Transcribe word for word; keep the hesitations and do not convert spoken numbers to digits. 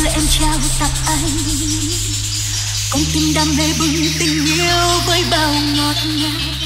xưa em trao tặng anh, con tim đam mê bừng tình yêu với bao ngọt ngào.